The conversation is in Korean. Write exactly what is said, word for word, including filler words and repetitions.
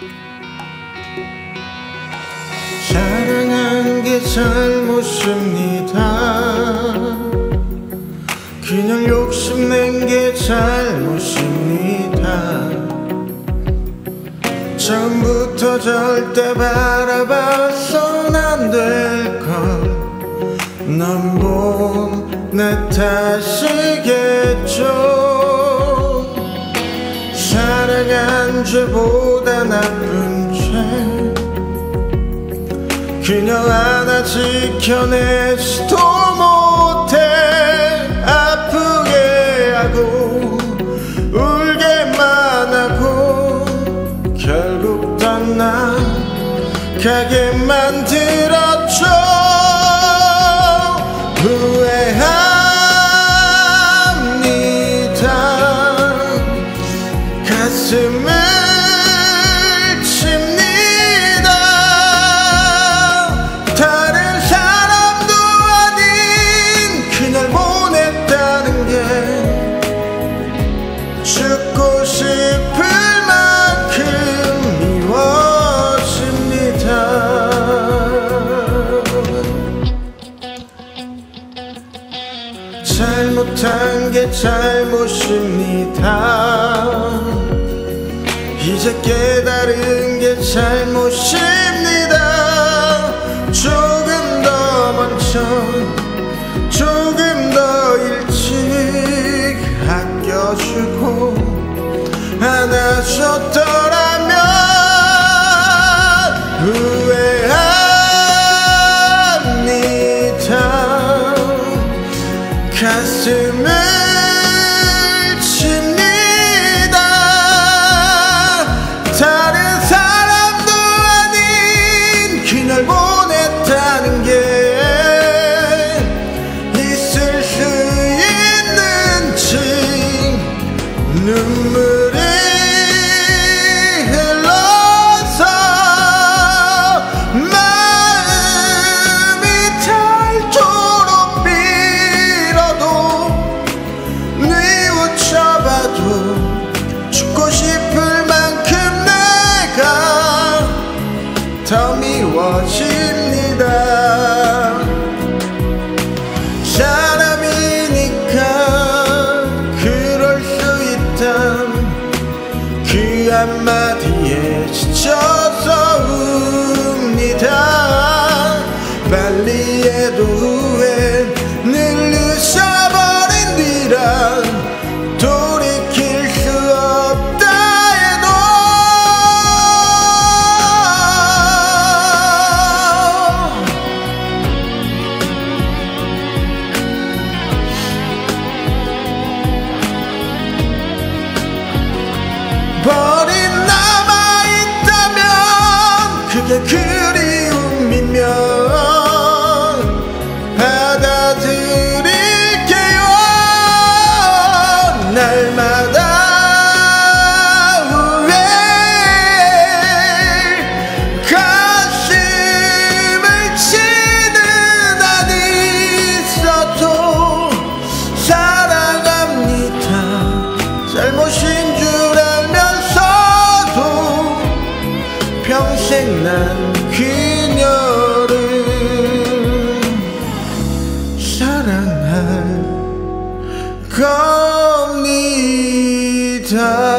사랑한 게 잘못입니다. 그냥 욕심낸 게 잘못입니다. 처음부터 절대 바라봐선 안 될걸. 넌 뭐 내 탓이겠죠. 사랑한 죄보다 나쁜 죄 그녀 하나 지켜내지도 못해. 아프게 하고 울게만 하고 결국 떠나가게 만들었죠. 후회합니다. 가슴을 칩니다. 다른 사람도 아닌 그날 보냈다는 게 죽고 싶을 만큼 미워집니다. 잘못한 게 잘못입니다. 이제 깨달은 게 잘못입니다. 조금 더 먼저 조금 더 일찍 아껴주고 안아줬더라면 후회합니다. 가슴을 칩니다. 다른 사람도 아닌 그날 보냈다는 게 있을 수 있는지 눈물이 흘러서 마음이 닳도록 빌어도 뉘우쳐봐도 죽고 싶을 만큼 내가 더 미워집니다. 사람이니까 그럴 수 있다. 그 한마디에 지쳐서 웁니다. 빨리 해도 후회 늘르셔버린 뒤라 돌이킬 수 없다 해도 벌이 남아있다면 그게 그리움이면 받아들일게요. 날마다 후회 가슴을 치는 안 있어도 사랑합니다. 잘못인 줄 알면서도 평생 난 그녀를 사랑할 겁니다.